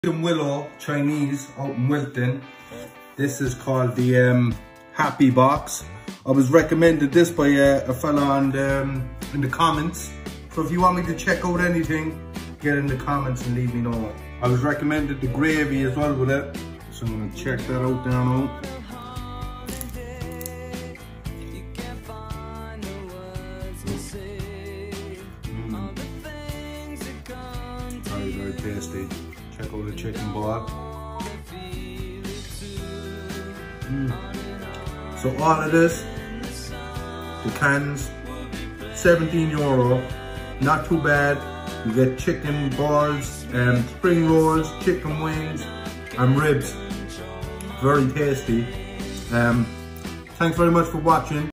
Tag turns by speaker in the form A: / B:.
A: Willow Chinese out in Wilton. This is called the Happy Box. I was recommended this by a fella on in the comments. So if you want me to check out anything, get in the comments and leave me know. I was recommended the gravy as well with it, so I'm gonna check that out there now. Very, very tasty. Check out the chicken ball. So all of this, the cans, €17, not too bad. You get chicken balls, spring rolls, chicken wings, and ribs. Very tasty. Thanks very much for watching.